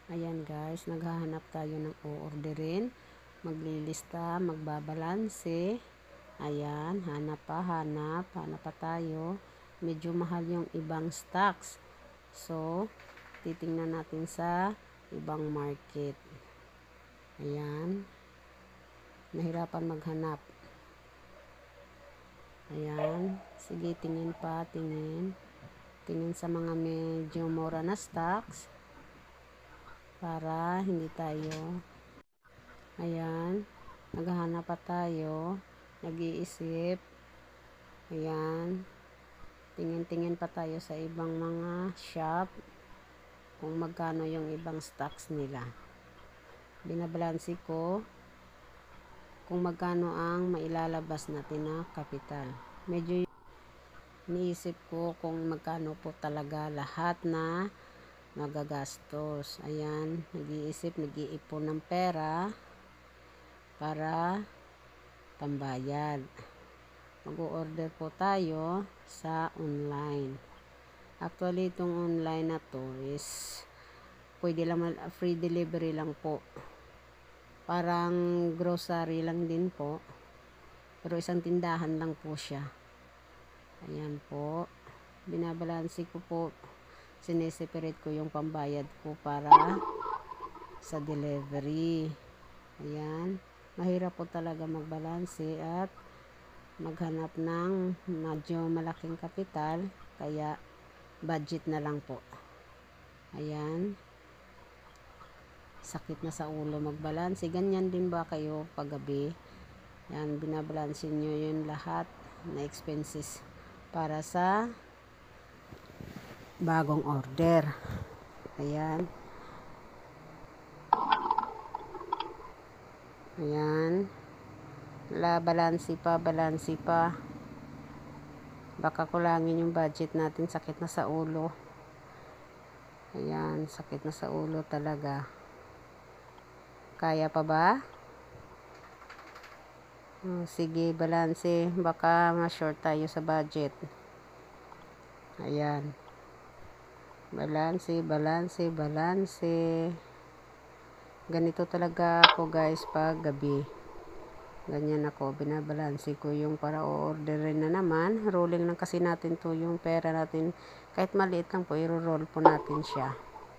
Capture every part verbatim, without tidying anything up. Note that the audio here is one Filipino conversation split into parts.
Ayan guys, naghahanap tayo ng o-orderin. Maglilista, magbabalanse. Ayan, hanap pa, hanap. Hanap pa tayo. Medyo mahal yung ibang stocks. So, titingnan natin sa ibang market. Ayan. Nahirapan maghanap. Ayan. Sige, tingin pa, tingin. Tingin sa mga medyo mura na stocks. Para hindi tayo, ayan, naghahanap pa tayo, nag-iisip, ayan, tingin-tingin pa tayo sa ibang mga shop, kung magkano yung ibang stocks nila. Binabalansi ko, kung magkano ang mailalabas natin na kapital. Medyo iniisip ko kung magkano po talaga lahat na magagastos. Ayan, nag-iisip, nag-iipon ng pera para pambayad. Mag-o-order po tayo sa online. Actually, itong online na to is pwede lang, free delivery lang po. Parang grocery lang din po. Pero isang tindahan lang po siya. Ayan po. Binabalansi ko po. Sineseparate ko yung pambayad ko para sa delivery. Ayan. Mahirap po talaga magbalanse at maghanap ng medyo malaking kapital. Kaya budget na lang po. Ayan. Sakit na sa ulo magbalanse. Ganyan din ba kayo paggabi? Ayan. Binabalanse nyo yun lahat na expenses para sa bagong order. Ayan. Ayan. La, balansi pa, balansi pa. Baka kulangin yung budget natin. Sakit na sa ulo. Ayan. Sakit na sa ulo talaga. Kaya pa ba? Oh, sige, balansi. Baka ma-short tayo sa budget. Ayan. Balanse, balanse, balanse. Ganito talaga ako guys pag gabi. Ganyan ako. Binabalanse ko yung para o-orderin na naman. Rolling lang kasi natin to yung pera natin. Kahit maliit lang po, i-roll po natin siya.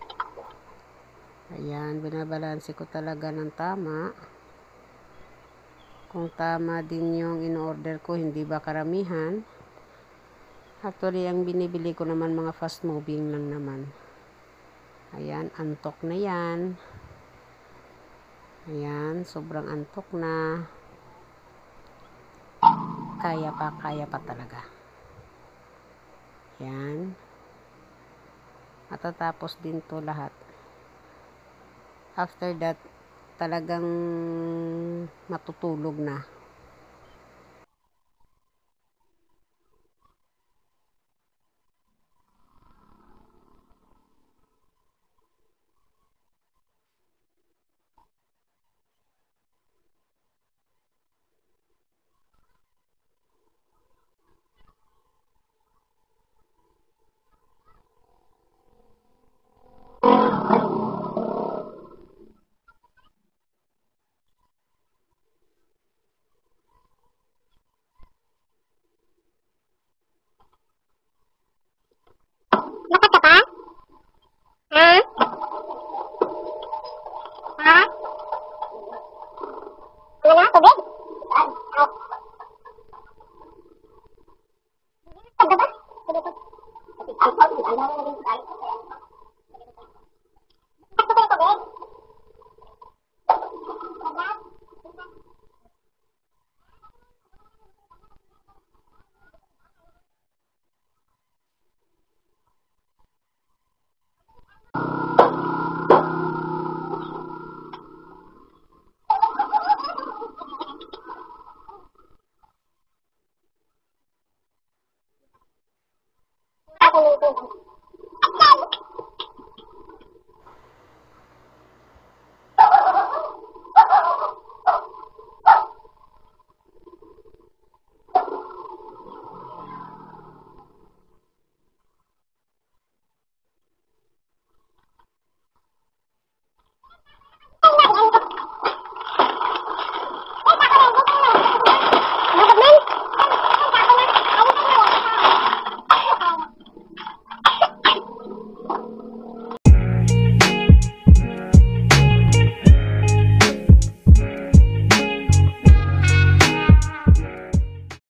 Ayan. Binabalanse ko talaga ng tama. Kung tama din yung in-order ko, hindi ba karamihan. Actually, ang binibili ko naman mga fast moving lang naman. Ayan, antok na yan. Ayan, sobrang antok na. Kaya pa, kaya pa talaga. Ayan. Matatapos din to lahat. After that, talagang matutulog na.